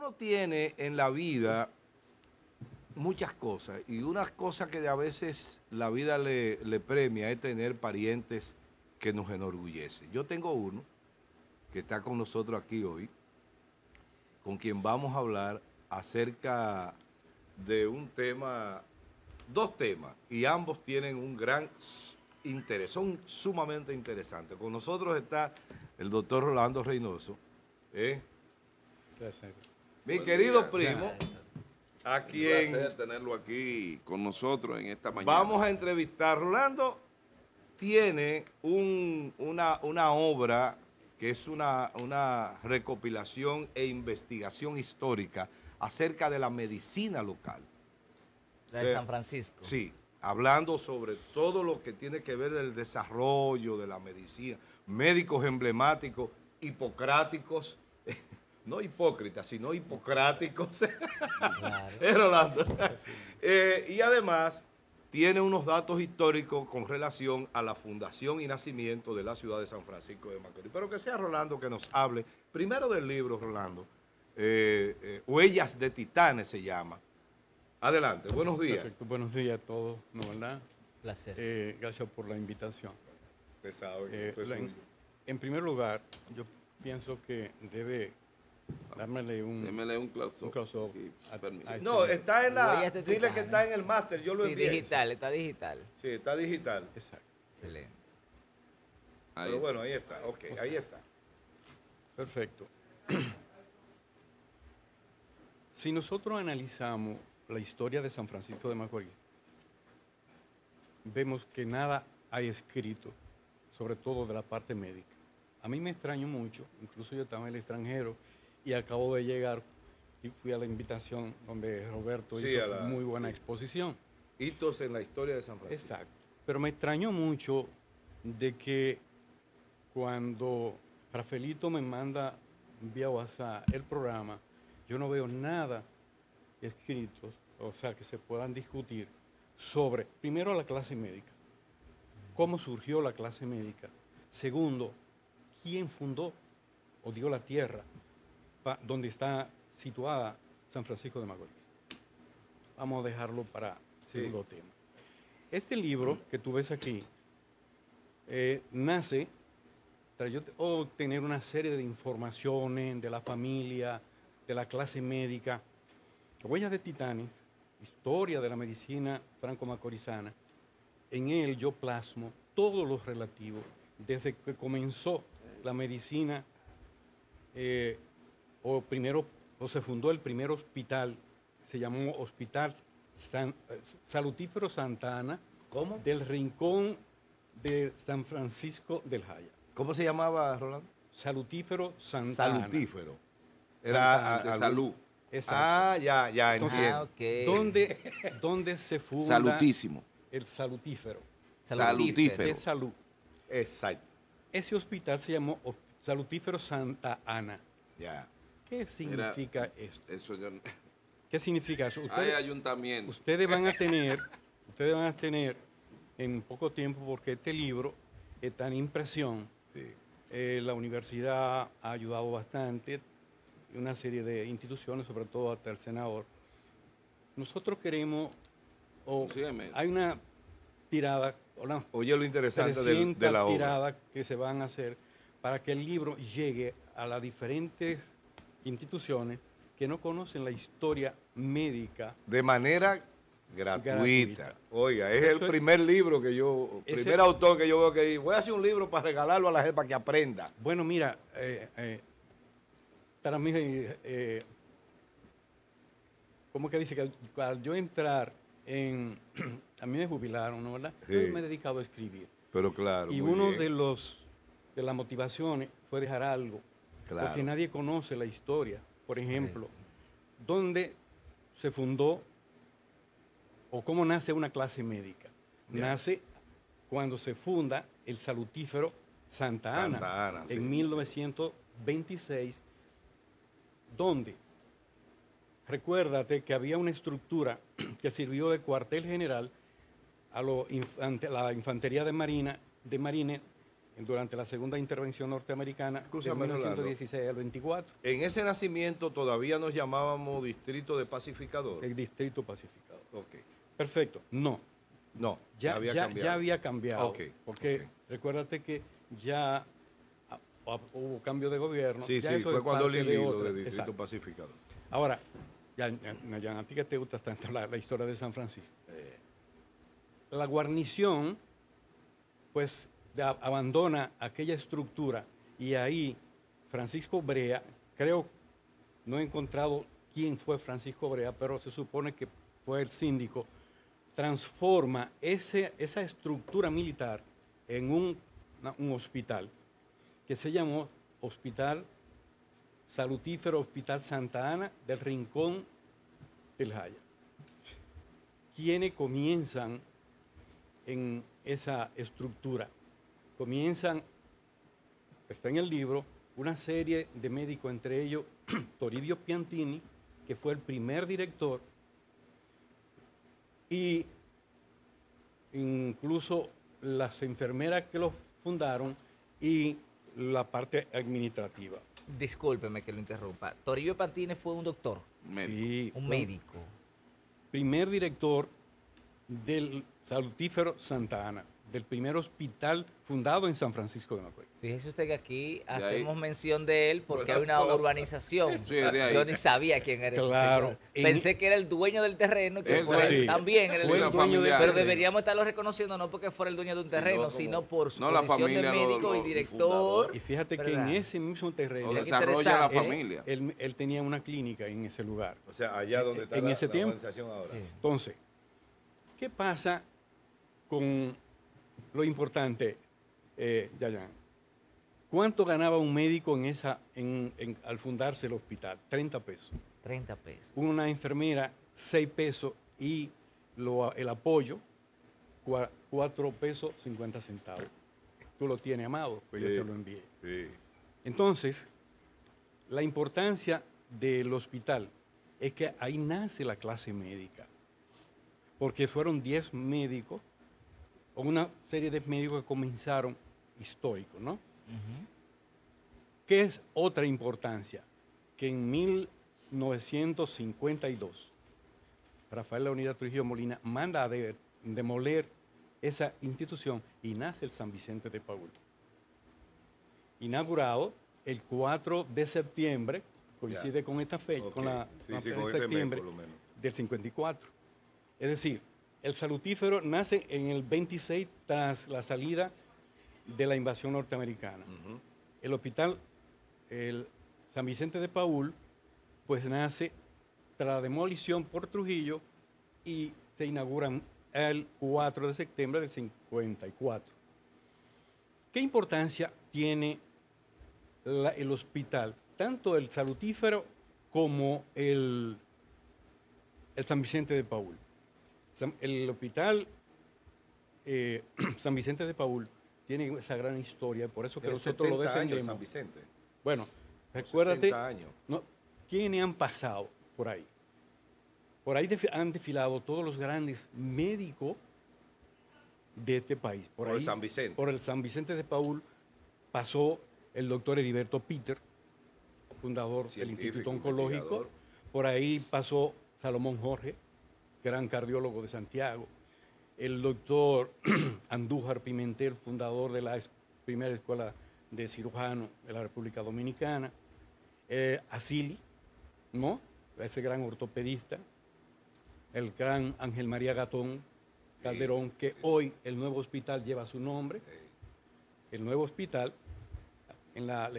uno tiene en la vida muchas cosas y una cosa que a veces la vida le premia es tener parientes que nos enorgullecen. Yo tengo uno que está con nosotros aquí hoy, con quien vamos a hablar acerca de un tema, dos temas, y ambos tienen un gran interés, son sumamente interesantes. Con nosotros está el doctor Rolando Reynoso, Gracias. mi Buen querido día. primo, a Un quien placer tenerlo aquí con nosotros en esta mañana. vamos a entrevistar. Rolando tiene una obra que es una recopilación e investigación histórica acerca de la medicina local. De San Francisco. Sí, hablando sobre todo lo que tiene que ver del desarrollo de la medicina, médicos emblemáticos, hipocráticos, no hipócritas, sino hipocráticos. Claro. Rolando. Y además tiene unos datos históricos con relación a la fundación y nacimiento de la ciudad de San Francisco de Macorís. Pero que sea Rolando que nos hable primero del libro, Rolando. Huellas de Titanes se llama. Adelante, buenos días. Perfecto, buenos días a todos, ¿no, verdad? Placer. Gracias por la invitación. Usted sabe que esto es suyo. En primer lugar, yo pienso que debe dármele Démele un close-up. close-up aquí, a- permiso. a- No, está en la. Huellas de Dile que está en el Titanes. máster, yo lo Sí, envié. digital, está digital. Sí, está digital. Exacto. Excelente. Ahí. Pero bueno, ahí está. Ok, ahí está. Perfecto. Si nosotros analizamos la historia de San Francisco de Macorís, vemos que nada hay escrito, sobre todo de la parte médica. A mí me extrañó mucho, incluso yo estaba en el extranjero y acabo de llegar y fui a la invitación donde Roberto Sí, hizo muy buena exposición. Hitos en la historia de San Francisco. Exacto. Pero me extrañó mucho de que cuando Rafaelito me manda vía WhatsApp el programa, yo no veo nada escrito, o sea, que se puedan discutir sobre, primero, la clase médica. ¿Cómo surgió la clase médica? Segundo, ¿quién fundó o dio la tierra donde está situada San Francisco de Macorís? Vamos a dejarlo para segundo tema. Este libro que tú ves aquí nace tras yo obtener una serie de informaciones de la familia, de la clase médica, Huellas de Titanes, historia de la medicina franco-macorizana. En él yo plasmo todo lo relativo desde que comenzó la medicina o se fundó el primer hospital, se llamó Hospital Salutífero Santa Ana. ¿Cómo? Del Rincón de San Francisco del Jaya. ¿Cómo se llamaba, Rolando? Salutífero Santa Ana. Salutífero. Santa Era Ana. De salud. Exacto. Ah, ya, Entonces, entiendo. Ok. ¿Dónde se funda Salutísimo. el salutífero? Salutífero. De salud. Exacto. Ese hospital se llamó Salutífero Santa Ana. Ya. ¿Qué significa esto? Eso yo... ¿Qué significa eso? Hay ayuntamiento. Ustedes van a tener en poco tiempo, porque este libro está en impresión. Sí. La universidad ha ayudado bastante, una serie de instituciones, sobre todo hasta el senador. Nosotros queremos, Sígueme. hay una tirada, Oye, lo interesante de 300 la obra. tiradas que se van a hacer para que el libro llegue a las diferentes instituciones que no conocen la historia médica. De manera gratuita. Oiga, es Eso el primer libro que yo, Ese- primer autor que yo veo que dice, voy a hacer un libro para regalarlo a la gente para que aprenda. Bueno, mira, para mí, ¿cómo que dice? Que al yo entrar a mí me jubilaron, ¿no, verdad? Sí. Yo me he dedicado a escribir. Pero claro. Y muy uno bien. de las motivaciones fue dejar algo. Claro. Porque nadie conoce la historia. Por ejemplo, dónde se fundó o cómo nace una clase médica. Ya. Nace cuando se funda el salutífero Santa Ana, Santa Ana, sí. en 1926, donde recuérdate que había una estructura que sirvió de cuartel general a la infantería de marines durante la segunda intervención norteamericana, de Escúchame, 1916 al 24, En ese nacimiento todavía nos llamábamos Distrito de Pacificador. el Distrito Pacificador. Ok. Perfecto. No, No, ya había cambiado. Ok, Porque ok. recuérdate que ya hubo cambio de gobierno. Sí, ya sí, eso fue es cuando parte Lili lo otra. de Distrito Exacto. Pacificador. Ahora, ya, a ti que te gusta tanto la historia de San Francisco. La guarnición, pues, abandona aquella estructura y ahí Francisco Brea, creo, no he encontrado quién fue Francisco Brea, pero se supone que fue el síndico, transforma esa estructura militar en un hospital que se llamó Hospital Salutífero Hospital Santa Ana del Rincón del Jaya. ¿Quiénes comienzan en esa estructura? Comienzan, está en el libro, una serie de médicos, entre ellos Toribio Piantini, que fue el primer director, y incluso las enfermeras que lo fundaron y la parte administrativa. Discúlpeme que lo interrumpa. Toribio Pantini fue un doctor, Sí, un fue médico. primer director del Salutífero Santa Ana, del primer hospital fundado en San Francisco de Macorís. Fíjese usted que aquí ahí. hacemos mención de él porque hay una Por la- urbanización. Sí, de ahí. Yo ni sabía quién era Claro. ese señor. Pensé que era el dueño del terreno, que Ese fue sí. también era el Fue el dueño. dueño del Pero terreno. deberíamos estarlo reconociendo no porque fuera el dueño de un terreno, como- sino por su No, la condición de familia lo- médico y lo- director. Y fíjate que ¿verdad? en ese mismo terreno, Lo Mira qué desarrolla la interesante, ¿eh? familia. él tenía una clínica en ese lugar. O sea, allá donde está En la, ese la tiempo. organización ahora. Sí. Entonces, ¿qué pasa con lo importante, Yayan? ¿Cuánto ganaba un médico al fundarse el hospital? 30 pesos. 30 pesos. Una enfermera, 6 pesos y el apoyo, 4 pesos 50 centavos. Tú lo tienes, Amado, pues yo Sí. te lo envié. Sí. Entonces, la importancia del hospital es que ahí nace la clase médica, porque fueron 10 médicos, o una serie de médicos que comenzaron históricos, ¿no? ¿Qué es otra importancia? Que en 1952, Rafael Leonidas Trujillo Molina manda a demoler esa institución y nace el San Vicente de Paúl. Inaugurado el 4 de septiembre, coincide con esta fecha, Ok. con la Sí, la sí, de con este mes, septiembre por lo menos. del 54. Es decir, el salutífero nace en el 26 tras la salida de la invasión norteamericana. El hospital, el San Vicente de Paúl, pues nace tras la demolición por Trujillo y se inauguran el 4 de septiembre del 54. ¿Qué importancia tiene el hospital? Tanto el salutífero como el San Vicente de Paúl. El hospital San Vicente de Paúl tiene esa gran historia, por eso que Tiene nosotros lo 70 años defendemos. San Vicente. Bueno, recuérdate, 70 años. ¿no? ¿Quiénes han pasado por ahí? Por ahí han desfilado todos los grandes médicos de este país. Por el San Vicente. Por el San Vicente de Paúl pasó el doctor Heriberto Peter, fundador del Científico, Instituto Oncológico. investigador. Por ahí pasó Salomón Jorge, gran cardiólogo de Santiago. El doctor Andújar Pimentel, fundador de la primera escuela de cirujanos de la República Dominicana. Asili, ¿no? Ese gran ortopedista. El gran Ángel María Gatón Calderón, que hoy el nuevo hospital lleva su nombre. El nuevo hospital, en la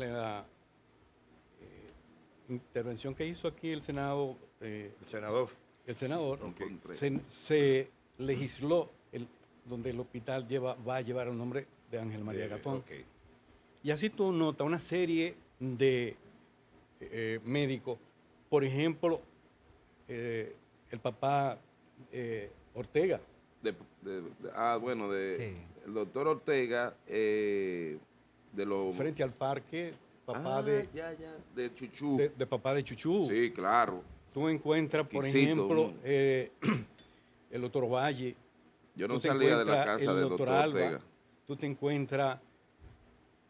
intervención que hizo aquí el Senado, El senador. el senador, Ok. se legisló donde el hospital va a llevar el nombre de Ángel María Gatón. Ok. Y así tú notas una serie de médicos. Por ejemplo, el papá Ortega. Bueno, Sí. el doctor Ortega, de los... Frente al parque, papá de Chuchú. de papá de Chuchú. Sí, claro. Tú encuentras, por Exquisito, ejemplo, el doctor Valle. Yo no tú te salía de la encuentras casa el del doctor Alba, Ortega. Tú te encuentras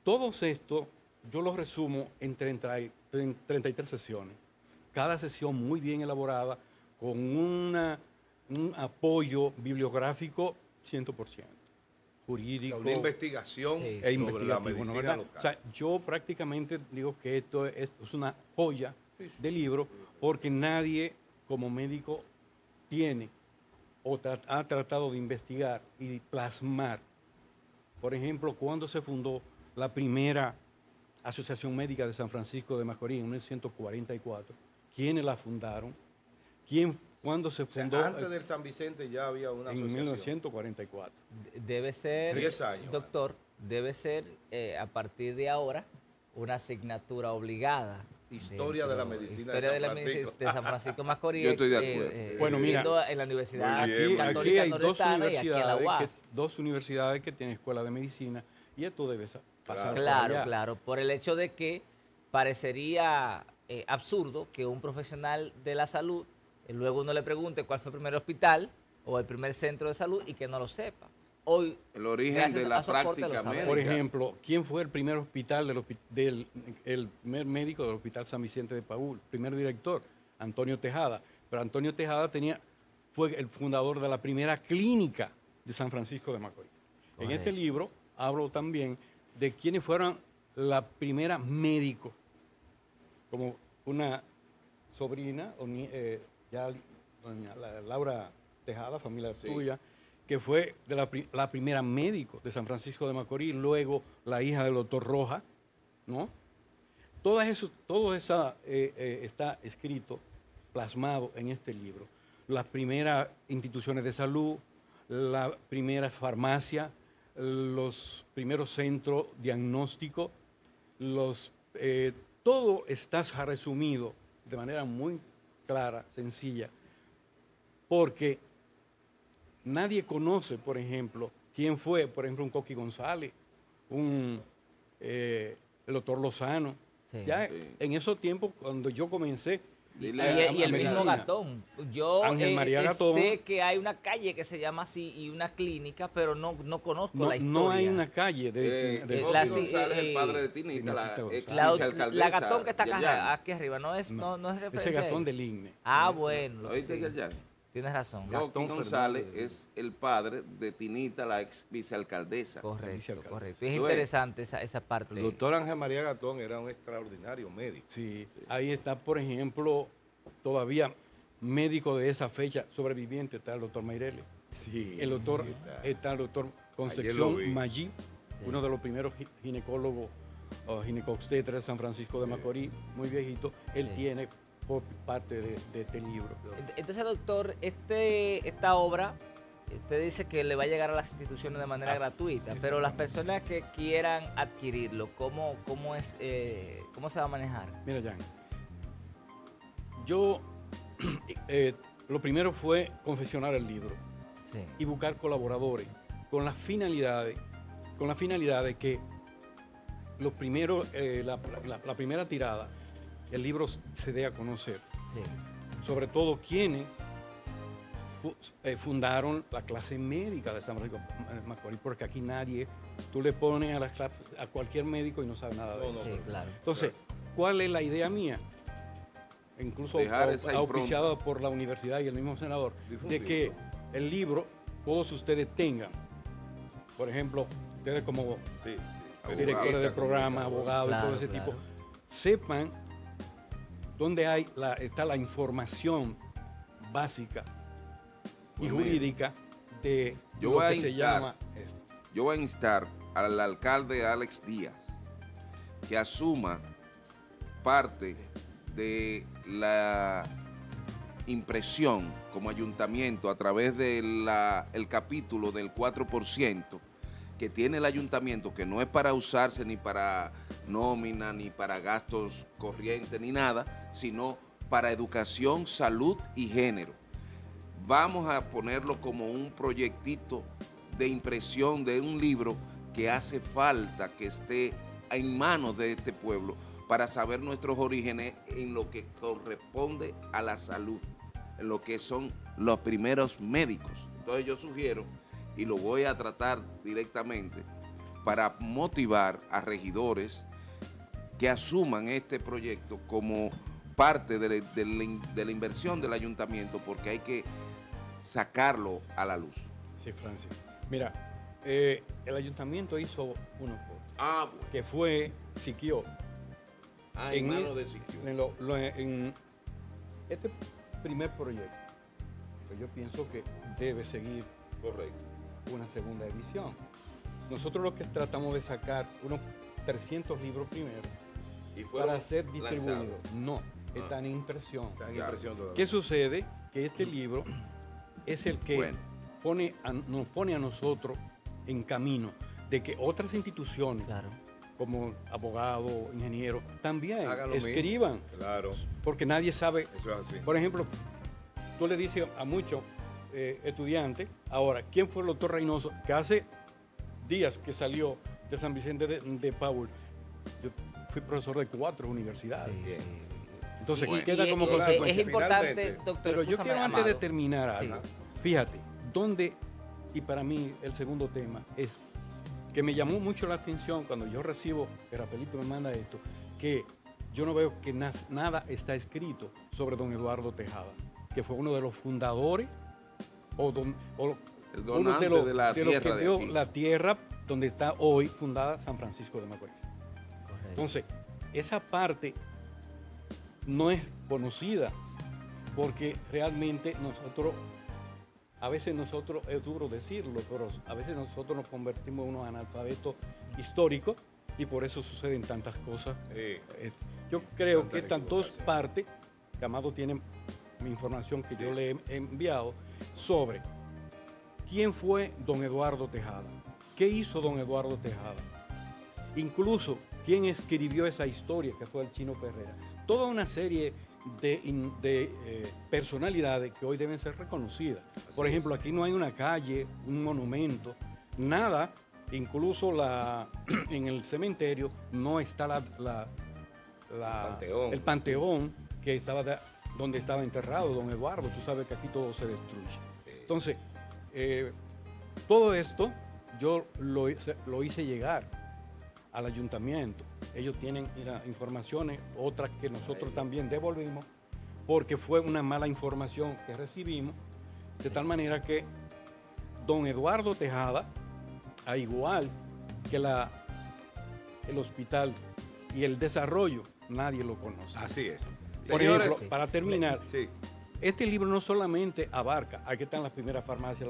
Todos estos yo los resumo en 33 sesiones. Cada sesión muy bien elaborada, con un apoyo bibliográfico 100%, jurídico. Una investigación Sí, e sí. sobre la investigativo, ¿no? medicina ¿Verdad? local. O sea, yo prácticamente digo que esto es una joya de libro, porque nadie como médico tiene o ha tratado de investigar y plasmar. Por ejemplo, cuando se fundó la primera Asociación Médica de San Francisco de Macorís en 1944, ¿quiénes la fundaron? ¿Cuándo se O sea, fundó? antes del San Vicente ya había una En asociación. 1944. Debe ser, 10 años. doctor, debe ser a partir de ahora una asignatura obligada. Historia de la medicina de Historia San de la Francisco. medicina de San Francisco Macorís. Yo estoy de acuerdo. Bueno, mira, viviendo en la Universidad Muy bien, Católica Aquí hay Nordestana y aquí en la UAS. dos universidades que tienen escuela de medicina, y esto debe pasar por Claro, allá. claro, por el hecho de que parecería absurdo que un profesional de la salud, luego uno le pregunte cuál fue el primer hospital o el primer centro de salud y que no lo sepa. Hoy, El origen gracias de la a soporte, lo práctica sabemos. médica. Por ejemplo, ¿quién fue el primer hospital el primer médico del Hospital San Vicente de Paúl? Primer director, Antonio Tejada. Pero Antonio Tejada fue el fundador de la primera clínica de San Francisco de Macorís. En Correcto. este libro hablo también de quiénes fueron la primera médico, como una sobrina, doña Laura Tejada, familia Sí. tuya, que fue la primera médico de San Francisco de Macorís, luego la hija del doctor Roja, ¿no? Todo eso está escrito, plasmado en este libro. Las primeras instituciones de salud, la primera farmacia, los primeros centros diagnósticos, todo está resumido de manera muy clara, sencilla, porque nadie conoce, por ejemplo, quién fue, por ejemplo, un Coqui González, el doctor Lozano. Sí. Ya Sí. en esos tiempos, cuando yo comencé, Dile Y el medicina. mismo Gatón. Yo Ángel María Gatón. sé que hay una calle que se llama así y una clínica, pero no conozco la historia. no hay una calle de Coqui la- González, el padre de Tinita Tinita, la González. ex La, vicealcaldesa la Gatón que está acá, Yerjan. aquí arriba, no es referente. ese Gastón ahí. del IGNE. Ah, bueno. ¿Oíste, sí. Yerjan? Tienes razón. Gatón Coqui González Fernández. es el padre de Tinita, la ex vicealcaldesa. Correcto, vicealcalde. correcto. Y es Tú ves. interesante esa parte. El doctor Ángel María Gatón era un extraordinario médico. Sí, ahí está, por ejemplo, todavía médico de esa fecha sobreviviente, está el doctor Mairele. Sí. El doctor, sí, está el doctor Ayer lo Concepción vi. Maggi, uno de los primeros ginecólogos o ginecobstetras de San Francisco de Macorís, muy viejito. Él Sí. tiene por parte de este libro. Entonces, doctor, esta obra, usted dice que le va a llegar a las instituciones de manera gratuita, pero las personas que quieran adquirirlo, ¿cómo se va a manejar? Mira, Jan, yo lo primero fue confeccionar el libro Sí. y buscar colaboradores con la finalidad de que los primeros, la primera tirada, el libro se dé a conocer. Sí. Sobre todo quienes fundaron la clase médica de San Francisco de Macorís, porque aquí nadie, tú le pones a cualquier médico y no sabe nada de No, eso. Sí, claro. Entonces, ¿cuál es la idea mía? Incluso Dejar esa auspiciada por la universidad y el mismo senador, de Difundirlo. que el libro, todos ustedes tengan, por ejemplo, ustedes como Sí, sí. directores de programa, abogados y Claro, todo ese claro. tipo, sepan dónde está la información básica y Pues jurídica de Yo lo voy a que se instar. llama esto. Yo voy a instar al alcalde Alex Díaz que asuma parte de la impresión como ayuntamiento a través del capítulo del 4% que tiene el ayuntamiento, que no es para usarse ni para nómina, ni para gastos corrientes, ni nada, sino para educación, salud y género. Vamos a ponerlo como un proyectito de impresión de un libro que hace falta que esté en manos de este pueblo para saber nuestros orígenes en lo que corresponde a la salud, en lo que son los primeros médicos. Entonces yo sugiero, y lo voy a tratar directamente, para motivar a regidores que asuman este proyecto como parte de la inversión del ayuntamiento, porque hay que sacarlo a la luz. Sí, Francis. Mira, el ayuntamiento hizo unos cosas, Bueno. que fue Siquio. En manos de Siquio. En este primer proyecto, pues yo pienso que debe seguir Correcto. una segunda edición. Nosotros lo que tratamos de sacar unos 300 libros primero Y fueron para ser distribuidos. lanzados. No, están en impresión. Está en Claro. impresión todavía. ¿Qué sucede? Que este libro es el que Bueno. nos pone a nosotros en camino de que otras instituciones, Claro. como abogados, ingenieros, también Hagan lo mismo. escriban, Claro, porque nadie sabe. eso es así. Por ejemplo, tú le dices a muchos estudiantes, ahora, ¿quién fue el doctor Reynoso? Que hace días que salió de San Vicente de Paul. Yo fui profesor de 4 universidades. Sí, Bien. sí. Entonces, Bueno. queda como es consecuencia. importante, Finalmente, doctor. Pero yo escúchame, quiero antes de Amado. terminar Sí. algo, fíjate, ¿dónde? Y para mí el segundo tema es que me llamó mucho la atención cuando yo recibo, que Rafaelito me manda esto, que yo no veo que nada está escrito sobre don Eduardo Tejada, que fue uno de los fundadores o El uno donante de los de la que tierra de dio aquí. la tierra donde está hoy fundada San Francisco de Macorís. Correcto. Entonces, esa parte no es conocida porque realmente a veces nosotros, es duro decirlo, pero a veces nosotros nos convertimos en unos analfabetos históricos y por eso suceden tantas cosas. Yo creo Tantas que están dos equivocaciones. partes, que Amado tiene mi información que yo le he enviado, sobre quién fue don Eduardo Tejada, qué hizo don Eduardo Tejada, incluso quién escribió esa historia que fue el Chino Ferrera. Toda una serie de personalidades que hoy deben ser reconocidas. Por ejemplo, aquí no hay una calle, un monumento, nada. Incluso en el cementerio no está panteón. el panteón que estaba donde estaba enterrado don Eduardo. Tú sabes que aquí todo se destruye. Entonces, todo esto yo lo hice llegar al ayuntamiento. Ellos tienen informaciones, otras que nosotros también devolvimos, porque fue una mala información que recibimos, de tal manera que don Eduardo Tejada, a igual que el hospital y el desarrollo, nadie lo conoce. Así es. Por Señores, ejemplo, para terminar, sí. este libro no solamente abarca, aquí están las primeras farmacias,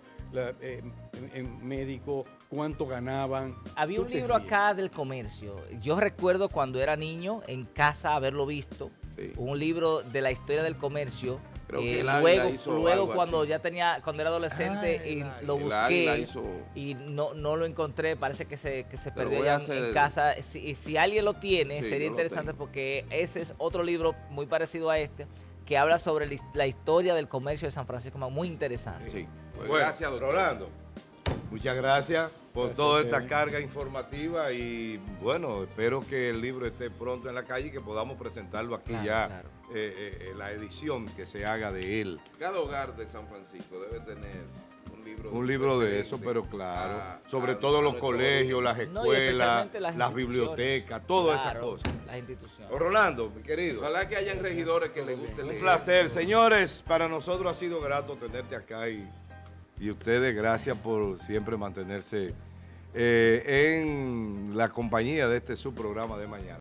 médicos, cuánto ganaban. Había Tú un te libro ríes. acá del comercio. Yo recuerdo cuando era niño en casa haberlo visto. Sí. Un libro de la historia del comercio. Creo que el Águila luego hizo luego algo cuando así. cuando era adolescente y lo El Águila busqué hizo... y no lo encontré. Parece que se Pero perdió voy a ya hacer- en casa. Si alguien lo tiene, Sí, sería yo lo interesante tengo. porque ese es otro libro muy parecido a este que habla sobre la historia del comercio de San Francisco. Muy interesante. Sí. Pues Bueno, gracias, doctor. Rolando, muchas gracias por Gracias toda a esta ustedes. carga informativa y bueno, espero que el libro esté pronto en la calle y que podamos presentarlo aquí Claro, ya, claro. la edición que se haga de él. Cada hogar de San Francisco debe tener Un libro de eso, referente pero claro, a- sobre a- todo a los nuestro colegios, origen. las No, y escuelas, especialmente las las instituciones. bibliotecas, todas esas Claro, cosas. las instituciones. Rolando, mi querido. Ojalá que hayan regidores que les guste Un leer. placer, señores. Para nosotros ha sido grato tenerte acá y ustedes, gracias por siempre mantenerse en la compañía de este subprograma de mañana.